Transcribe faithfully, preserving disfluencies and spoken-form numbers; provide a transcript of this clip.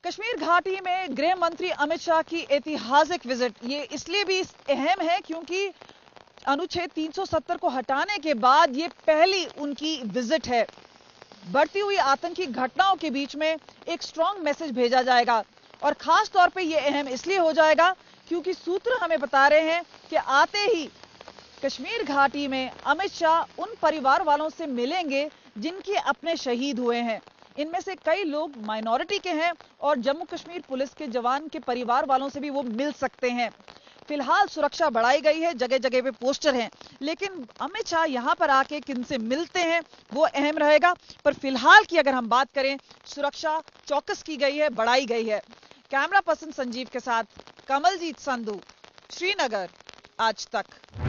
कश्मीर घाटी में गृह मंत्री अमित शाह की ऐतिहासिक विजिट, ये इसलिए भी अहम है क्योंकि अनुच्छेद तीन सौ सत्तर को हटाने के बाद ये पहली उनकी विजिट है। बढ़ती हुई आतंकी घटनाओं के बीच में एक स्ट्रांग मैसेज भेजा जाएगा और खास तौर पे ये अहम इसलिए हो जाएगा क्योंकि सूत्र हमें बता रहे हैं कि आते ही कश्मीर घाटी में अमित शाह उन परिवार वालों से मिलेंगे जिनके अपने शहीद हुए हैं। इनमें से कई लोग माइनॉरिटी के हैं और जम्मू कश्मीर पुलिस के जवान के परिवार वालों से भी वो मिल सकते हैं। फिलहाल सुरक्षा बढ़ाई गई है, जगह जगह पे पोस्टर हैं, लेकिन अमित शाह यहां पर आके किनसे मिलते हैं वो अहम रहेगा। पर फिलहाल की अगर हम बात करें, सुरक्षा चौकस की गई है, बढ़ाई गई है। कैमरा पर्सन संजीव के साथ कमलजीत संधू, श्रीनगर, आज तक।